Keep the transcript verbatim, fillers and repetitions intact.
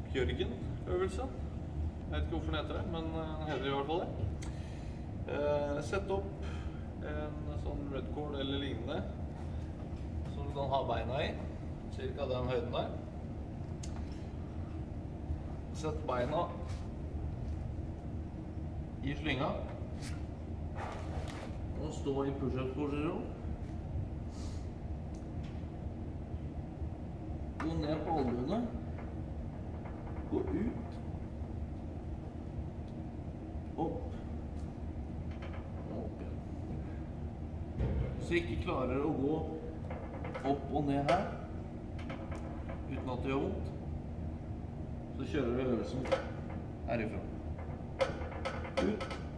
Jørgen-øvelse. Jeg vet ikke hvorfor den heter det, men den heter i hvert fall det. Eh, sett opp en sånn redcord eller lignende, som du kan ha beina i, cirka den høyden der. Sett beina i slynga, og stå i push-up-posisjon. Gå ned på albuene, gå ut, opp, og opp igjen. Hvis du ikke klarer å gå opp og ned her, uten at det gjør vondt, så kjører du øvelsen herifra. Ut.